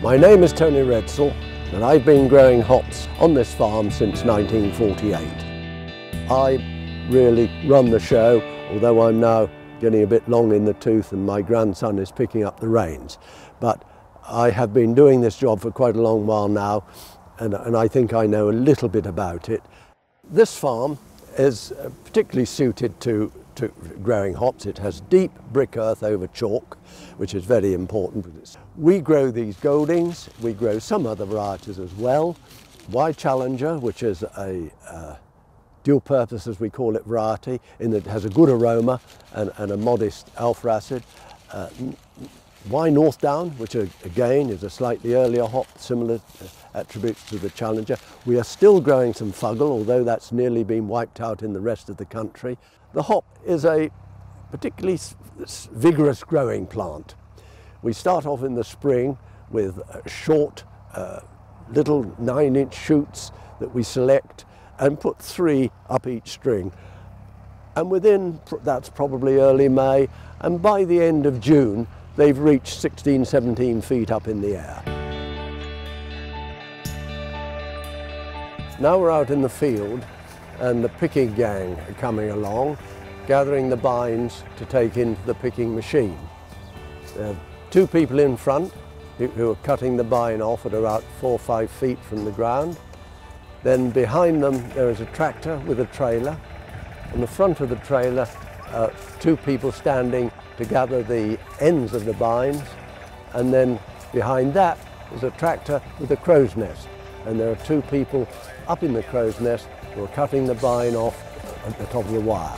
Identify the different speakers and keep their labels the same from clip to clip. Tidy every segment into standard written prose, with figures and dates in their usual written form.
Speaker 1: My name is Tony Redsall and I've been growing hops on this farm since 1948. I really run the show, although I'm now getting a bit long in the tooth and my grandson is picking up the reins. But I have been doing this job for quite a long while now and I think I know a little bit about it. This farm is particularly suited to growing hops. It has deep brick earth over chalk, which is very important. We grow these Goldings, we grow some other varieties as well. White Challenger, which is a dual purpose, as we call it, variety, in that it has a good aroma and a modest alpha acid. Y Northdown, which again is a slightly earlier hop, similar attributes to the Challenger. We are still growing some Fuggle, although that's nearly been wiped out in the rest of the country. The hop is a particularly vigorous growing plant. We start off in the spring with short little 9-inch shoots that we select and put 3 up each string. And that's probably early May, and by the end of June they've reached 16, 17 feet up in the air. Now we're out in the field and the picking gang are coming along, gathering the bines to take into the picking machine. There are 2 people in front who are cutting the bine off at about 4 or 5 feet from the ground. Then behind them there is a tractor with a trailer. On the front of the trailer, 2 people standing to gather the ends of the bines, and then behind that is a tractor with a crow's nest, and there are 2 people up in the crow's nest who are cutting the bine off at the top of the wire.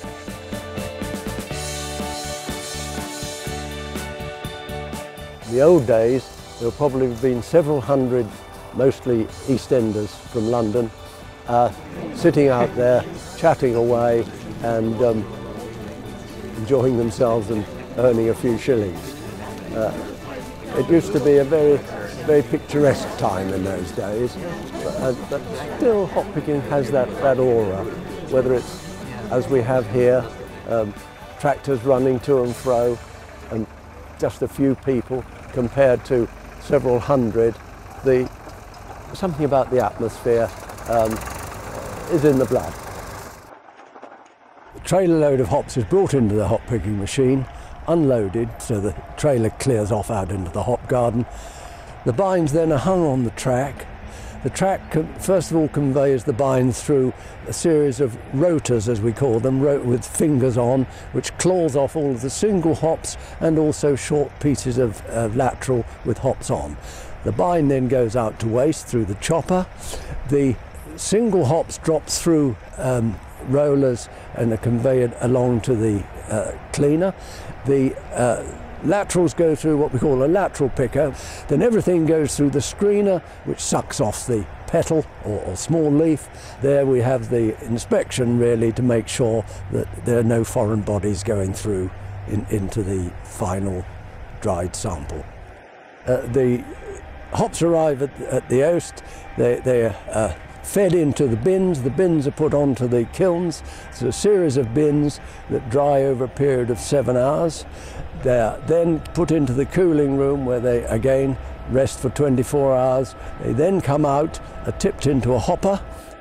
Speaker 1: In the old days, there would probably have been several hundred, mostly Eastenders from London, sitting out there, chatting away and enjoying themselves and earning a few shillings. It used to be a very picturesque time in those days, but still hop picking has that aura, whether it's, as we have here, tractors running to and fro and just a few people compared to several hundred. Something about the atmosphere is in the blood. The trailer load of hops is brought into the hop picking machine, unloaded, so the trailer clears off out into the hop garden. The bines then are hung on the track. The track first of all conveys the bines through a series of rotors, as we call them, with fingers on, which claws off all of the single hops and also short pieces of lateral with hops on. The bine then goes out to waste through the chopper. The single hops drops through rollers and are conveyed along to the cleaner. The laterals go through what we call a lateral picker. Then everything goes through the screener, which sucks off the petal or small leaf. There we have the inspection, really, to make sure that there are no foreign bodies going through into the final dried sample. The hops arrive at the oast. They are fed into the bins. The bins are put onto the kilns. It's a series of bins that dry over a period of 7 hours. They are then put into the cooling room where they again rest for 24 hours. They then come out, are tipped into a hopper,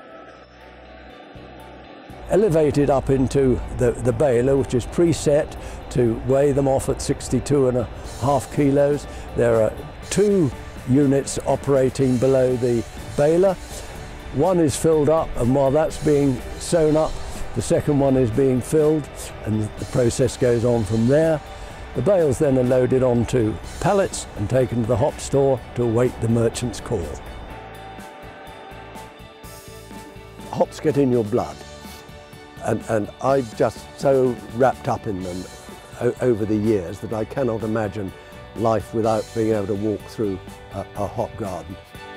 Speaker 1: elevated up into the baler, which is preset to weigh them off at 62.5 kilos. There are 2 units operating below the baler. One is filled up, and while that's being sewn up, the second one is being filled, and the process goes on from there. The bales then are loaded onto pallets and taken to the hop store to await the merchant's call. Hops get in your blood, and I'm just so wrapped up in them over the years that I cannot imagine life without being able to walk through a hop garden.